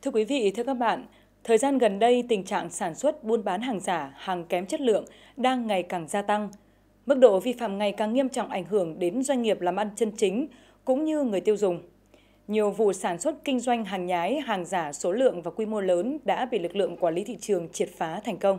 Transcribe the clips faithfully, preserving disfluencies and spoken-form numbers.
Thưa quý vị, thưa các bạn, thời gian gần đây tình trạng sản xuất buôn bán hàng giả, hàng kém chất lượng đang ngày càng gia tăng. Mức độ vi phạm ngày càng nghiêm trọng ảnh hưởng đến doanh nghiệp làm ăn chân chính cũng như người tiêu dùng. Nhiều vụ sản xuất kinh doanh hàng nhái, hàng giả số lượng và quy mô lớn đã bị lực lượng quản lý thị trường triệt phá thành công.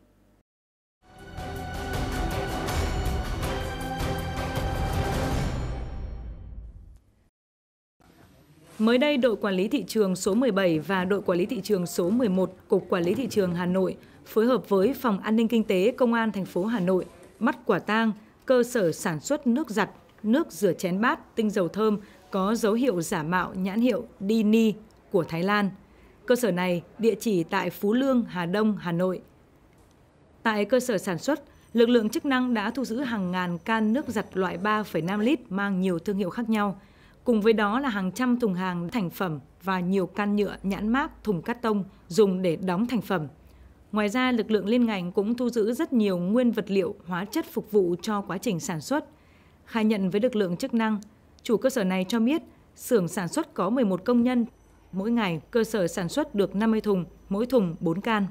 Mới đây, đội quản lý thị trường số mười bảy và đội quản lý thị trường số mười một, Cục Quản lý Thị trường Hà Nội phối hợp với Phòng An ninh Kinh tế Công an thành phố Hà Nội bắt quả tang cơ sở sản xuất nước giặt, nước rửa chén bát, tinh dầu thơm có dấu hiệu giả mạo nhãn hiệu Dini của Thái Lan. Cơ sở này địa chỉ tại Phú Lương, Hà Đông, Hà Nội. Tại cơ sở sản xuất, lực lượng chức năng đã thu giữ hàng ngàn can nước giặt loại ba phẩy năm lít mang nhiều thương hiệu khác nhau. Cùng với đó là hàng trăm thùng hàng thành phẩm và nhiều can nhựa nhãn mác, thùng cát tông dùng để đóng thành phẩm. Ngoài ra, lực lượng liên ngành cũng thu giữ rất nhiều nguyên vật liệu, hóa chất phục vụ cho quá trình sản xuất. Khai nhận với lực lượng chức năng, chủ cơ sở này cho biết xưởng sản xuất có mười một công nhân. Mỗi ngày, cơ sở sản xuất được năm mươi thùng, mỗi thùng bốn can.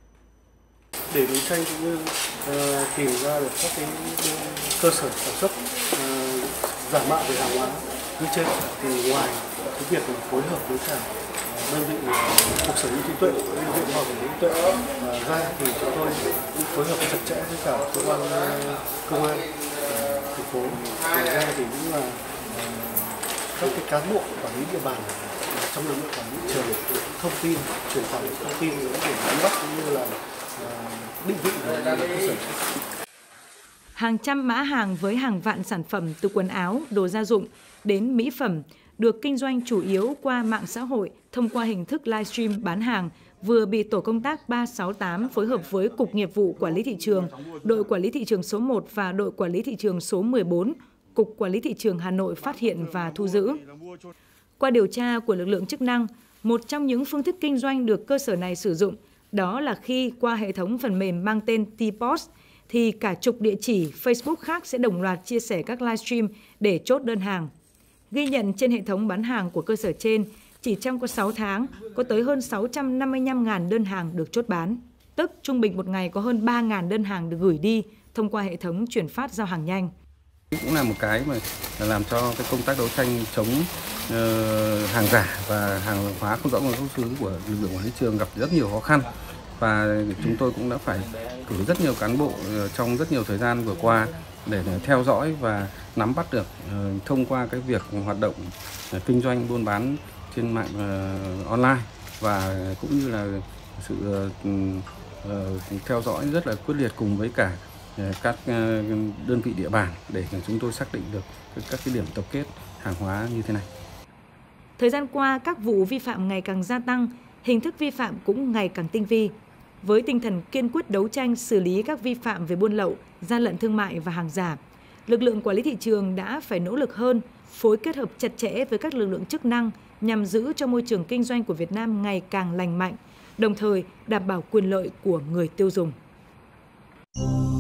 Để đấu tranh cũng như uh, tìm ra được các cái cơ sở sản xuất uh, giả mạo về hàng hóa như trên, thì ngoài cái việc phối hợp với cả đơn vị cục sở hữu trí tuệ, đơn vị khoa học trí tuệ ra, thì chúng tôi cũng phối hợp chặt chẽ với cả cơ quan công an thành phố. Ngoài ra thì cũng là các cái cán bộ quản lý địa bàn trong lực lượng quản lý thị trường thông tin, truyền tải thông tin để nắm bắt cũng như là định vị về cơ sở. Hàng trăm mã hàng với hàng vạn sản phẩm từ quần áo, đồ gia dụng đến mỹ phẩm được kinh doanh chủ yếu qua mạng xã hội thông qua hình thức livestream bán hàng vừa bị tổ công tác ba sáu tám phối hợp với Cục Nghiệp vụ Quản lý Thị trường, đội Quản lý Thị trường số một và đội Quản lý Thị trường số mười bốn, Cục Quản lý Thị trường Hà Nội phát hiện và thu giữ. Qua điều tra của lực lượng chức năng, một trong những phương thức kinh doanh được cơ sở này sử dụng đó là khi qua hệ thống phần mềm mang tên T-Post thì cả chục địa chỉ Facebook khác sẽ đồng loạt chia sẻ các livestream để chốt đơn hàng. Ghi nhận trên hệ thống bán hàng của cơ sở trên, chỉ trong có sáu tháng, có tới hơn sáu trăm năm mươi lăm nghìn đơn hàng được chốt bán. Tức trung bình một ngày có hơn ba nghìn đơn hàng được gửi đi thông qua hệ thống chuyển phát giao hàng nhanh. Cũng là một cái mà làm cho cái công tác đấu tranh chống uh, hàng giả và hàng hóa không rõ nguồn gốc xuất xứ của lực lượng quản lý thị trường gặp rất nhiều khó khăn. Và chúng tôi cũng đã phải cử rất nhiều cán bộ trong rất nhiều thời gian vừa qua để theo dõi và nắm bắt được uh, thông qua cái việc hoạt động uh, kinh doanh buôn bán trên mạng uh, online, và cũng như là sự uh, uh, theo dõi rất là quyết liệt cùng với cả uh, các uh, đơn vị địa bàn để chúng tôi xác định được các cái điểm tập kết hàng hóa như thế này. Thời gian qua, các vụ vi phạm ngày càng gia tăng, hình thức vi phạm cũng ngày càng tinh vi. Với tinh thần kiên quyết đấu tranh xử lý các vi phạm về buôn lậu, gian lận thương mại và hàng giả, lực lượng quản lý thị trường đã phải nỗ lực hơn, phối kết hợp chặt chẽ với các lực lượng chức năng nhằm giữ cho môi trường kinh doanh của Việt Nam ngày càng lành mạnh, đồng thời đảm bảo quyền lợi của người tiêu dùng.